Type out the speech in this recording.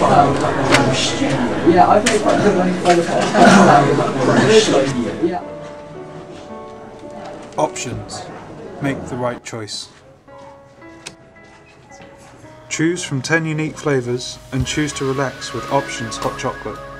Yeah, I think quite good when you Options. Make the right choice. Choose from 10 unique flavours and choose to relax with Options Hot Chocolate.